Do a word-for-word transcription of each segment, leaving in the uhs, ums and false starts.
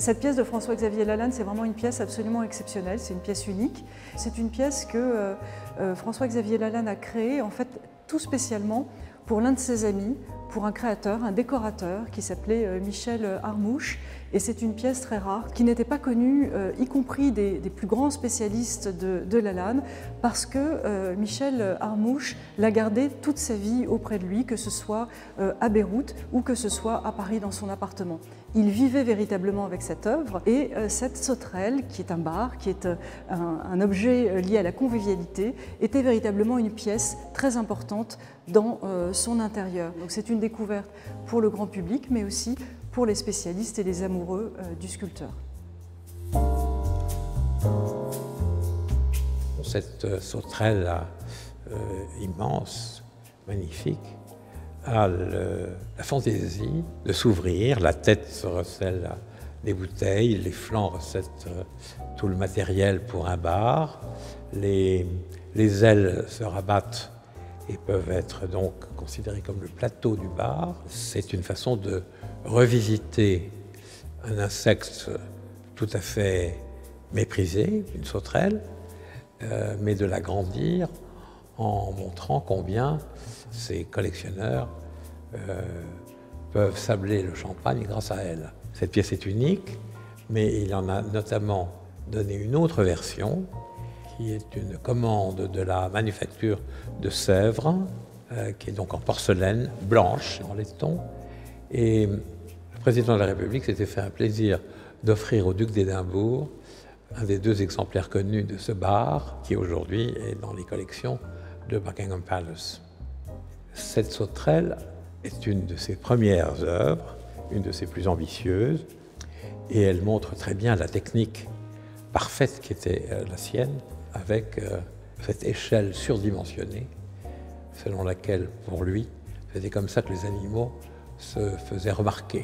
Cette pièce de François-Xavier Lalanne, c'est vraiment une pièce absolument exceptionnelle, c'est une pièce unique. C'est une pièce que euh, euh, François-Xavier Lalanne a créée en fait tout spécialement pour l'un de ses amis, pour un créateur, un décorateur qui s'appelait euh, Michel Armouche. Et c'est une pièce très rare qui n'était pas connue, euh, y compris des, des plus grands spécialistes de, de Lalanne, parce que euh, Michel Armouche l'a gardée toute sa vie auprès de lui, que ce soit euh, à Beyrouth ou que ce soit à Paris dans son appartement. Il vivait véritablement avec cette œuvre et euh, cette sauterelle, qui est un bar, qui est euh, un, un objet lié à la convivialité, était véritablement une pièce très importante dans euh, son intérieur. Donc c'est une découverte pour le grand public, mais aussi pour les spécialistes et les amoureux euh, du sculpteur. Cette sauterelle euh, immense, magnifique, a le, la fantaisie de s'ouvrir, la tête se recèle des bouteilles, les flancs recèlent euh, tout le matériel pour un bar, les, les ailes se rabattent et peuvent être donc considérées comme le plateau du bar. C'est une façon de revisiter un insecte tout à fait méprisé, une sauterelle, euh, mais de l'agrandir en montrant combien ces collectionneurs euh, peuvent sabler le champagne grâce à elle. Cette pièce est unique, mais il en a notamment donné une autre version, qui est une commande de la manufacture de Sèvres, euh, qui est donc en porcelaine blanche, en laiton. Et le président de la République s'était fait un plaisir d'offrir au duc d'Édimbourg un des deux exemplaires connus de ce bar, qui aujourd'hui est dans les collections de Buckingham Palace. Cette sauterelle est une de ses premières œuvres, une de ses plus ambitieuses, et elle montre très bien la technique parfaite qui était la sienne, avec euh, cette échelle surdimensionnée, selon laquelle, pour lui, c'était comme ça que les animaux se faisaient remarquer.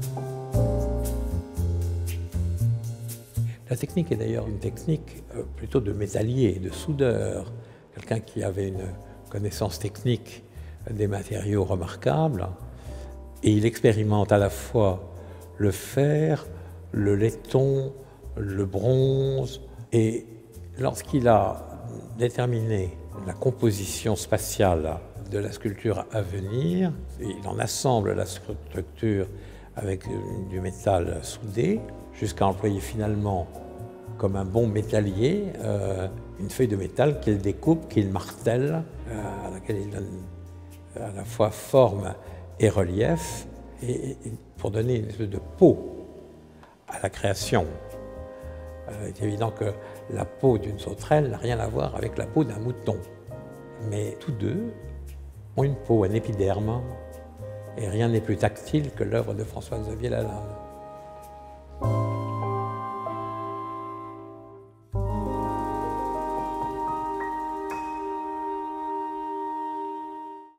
La technique est d'ailleurs une technique euh, plutôt de métallier, de soudeur, quelqu'un qui avait une connaissance technique des matériaux remarquables, et il expérimente à la fois le fer, le laiton, le bronze, et lorsqu'il a déterminé la composition spatiale de la sculpture à venir, il en assemble la structure avec du métal soudé, jusqu'à employer finalement, comme un bon métallier, euh, une feuille de métal qu'il découpe, qu'il martèle, euh, à laquelle il donne à la fois forme et relief, et, et pour donner une espèce de peau à la création. Euh, il est évident que la peau d'une sauterelle n'a rien à voir avec la peau d'un mouton. Mais tous deux ont une peau, un épiderme, et rien n'est plus tactile que l'œuvre de François-Xavier Lalanne.